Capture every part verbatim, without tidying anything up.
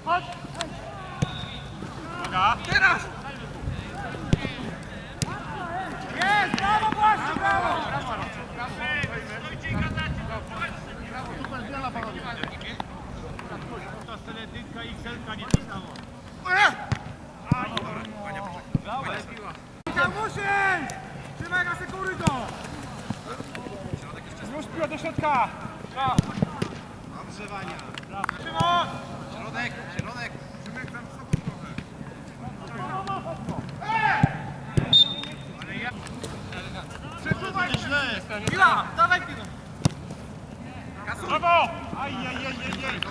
Chodź! Uwaga! Teraz! Jest! Brawo, Błaszczu, brawo! Stójcie i gadacie! Super zmiana, panowie! Ta seletynka i Xelka nie dostało. Musisz! Trzymaj na sekurydo! Już piła do środka! Dobrze, Wania! Szymon! Środek, środek! Szymek tam wysoko trochę. Ale ja... Przesuwaj się! Piła! Dawaj piłę! Brawo! Aj, aj, aj, aj, aj!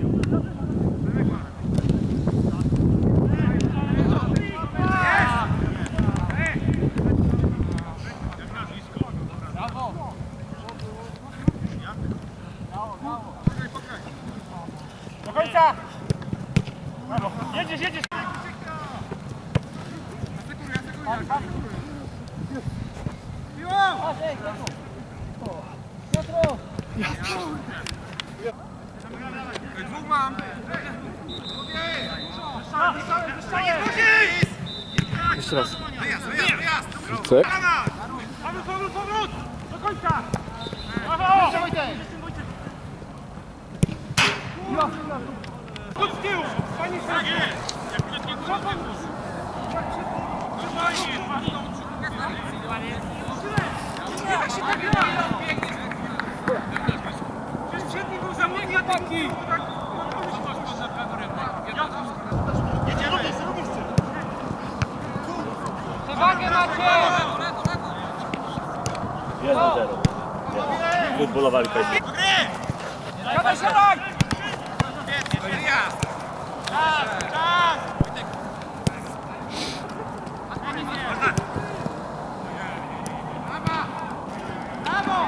Do końca! Brawo! Jedziesz, jedziesz! Piło! Dwóch mam! Jeszcze raz. Wyjazd, wyjazd, wyjazd! Cek. Powrót, powrót, powrót! Do końca! Brawo! Chodź z tyłu! Pani tak jest! Co pan? Jak się tak gra? Przecież przed nim był zawodnik ataki! Jedzie, robię się, robię się! Przewagę macie! jeden zero. Futbolowa walka. Siadaj, siadaj! Wyjazd! Czas, czas! Brawo!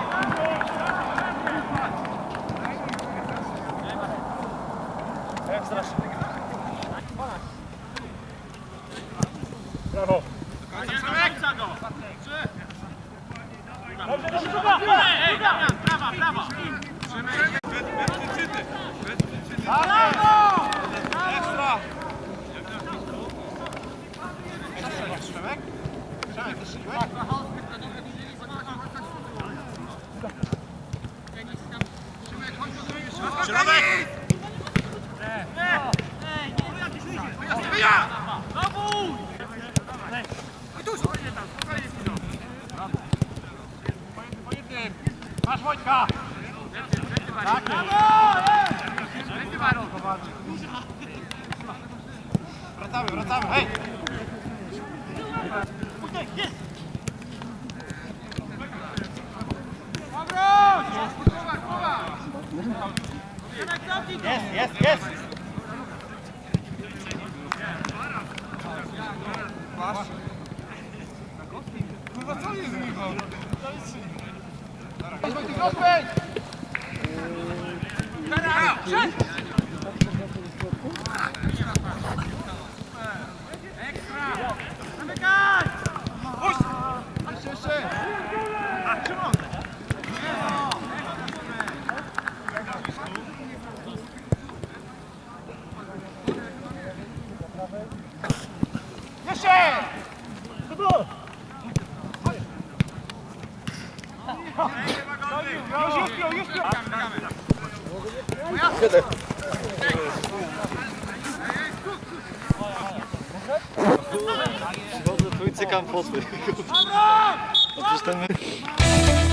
Jak strasznie. Brawo! Dobrze, dobrze, prawa, prawa, prawa! Bez przyczyny! Bez przyczyny! Brawo! Ekstra! Przemek? Przemek, wyszyłeś? Środek! Wyjazd! Znowu! I tu! Po jednym! Masz Wojtka! Tak, brawo! Wracamy, wracamy, hej! Jest! Jest, jest, jest! Kurwa, co jest, Michał? To jest Wojtek, rozpędź! Teraz! Ekstra! Zamykaj! Puść! Jeszcze, jeszcze! A, Szymon! Jeszcze! Już, już pił, już pił! Boże, trójcy kampoty. Dobra!